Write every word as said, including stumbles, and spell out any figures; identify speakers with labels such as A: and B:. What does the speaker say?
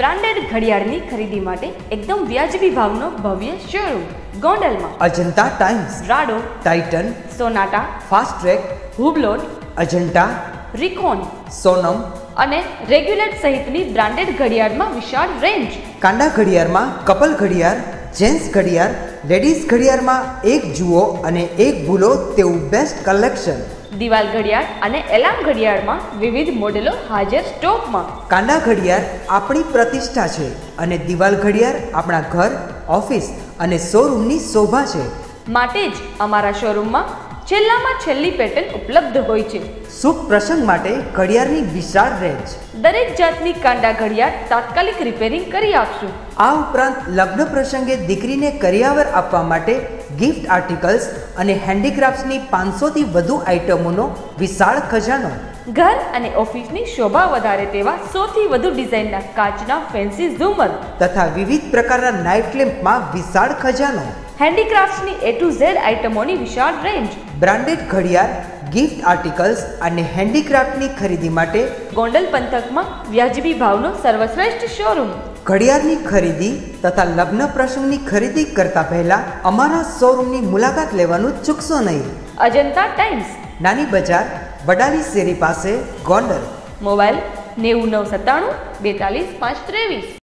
A: Branded ઘડિયાળની ખરીદી માટે એકદમ વ્યાજબી ભાવનો ભવ્ય શોરૂમ ગોંડલમાં
B: Ajanta Times,
A: Rado,
B: Titan,
A: Sonata,
B: Fastrack,
A: હુબ્લોન,
B: અજંટા,
A: રિકોન
B: સોનમ
A: અને રેગ્યુલેટ સહિતની બ્રાન્ડેડ ઘડિયાળમાં વિશાળ રેન્જ.
B: કાંડા ઘડિયાળમાં કપલ ઘડિયાળ, જેન્ટ્સ ઘડિયાળ, લેડીઝ ઘડિયાળમાં એક જુઓ અને એક ભૂલો તેવું બેસ્ટ કલેક્શન.
A: દિવાલ ઘડિયાળ અને એલાર્મ ઘડિયાળમાં વિવિધ મોડેલો હાજર સ્ટોકમાં.
B: કાંડા ઘડિયાળ આપણી પ્રતિષ્ઠા છે અને દિવાલ ઘડિયાળ આપણા ઘર, ઓફિસ અને શોરૂમની શોભા છે.
A: માટે જ અમારા શોરૂમમાં છેલ્લામાં છેલ્લી પેટર્ન ઉપલબ્ધ હોય છે.
B: શુભ પ્રસંગ માટે ઘડિયાળની વિશાળ રેન્જ.
A: દરેક જાતની કાંડા ઘડિયાળ તાત્કાલિક રિપેરિંગ કરી આપશું.
B: આ ઉપરાંત લગ્ન પ્રસંગે દીકરીને કરિયાવર આપવા માટે ગિફ્ટ આર્ટિકલ્સ અને હેન્ડીક્રાફ્ટ્સની પાંચસોથી વધુ આઇટમોનો વિશાળ ખજાનો.
A: ઘર અને ઓફિસની શોભા વધારે તેવા સૌથી વધુ ડિઝાઇનના કાચના ફેન્સી ઝુમર
B: તથા વિવિધ પ્રકારના નાઇટ લેમ્પમાં વિશાળ ખજાનો.
A: હેન્ડીક્રાફ્ટ્સની એ ટુ ઝેડ આઇટમોની વિશાળ રેન્જ.
B: બ્રાન્ડેડ ઘડિયાળ, ગિફ્ટ આર્ટિકલ્સ અને હેન્ડીક્રાફ્ટની ખરીદી માટે
A: ગોંડલ પંથકમાં વ્યાજબી ભાવનો સર્વશ્રેષ્ઠ શોરૂમ.
B: ઘડિયાળની ખરીદી તથા લગ્ન પ્રસંગની ખરીદી કરતા પહેલા અમારા શોરૂમની મુલાકાત લેવાનું ચૂકશો નહીં.
A: અજંતા ટાઇમ્સ,
B: નાની બજાર, વડાલી શેરી પાસે, ગોંડલ.
A: મોબાઈલ નેવું નવ સત્તાણું બેતાલીસ પાંચ ત્રેવીસ.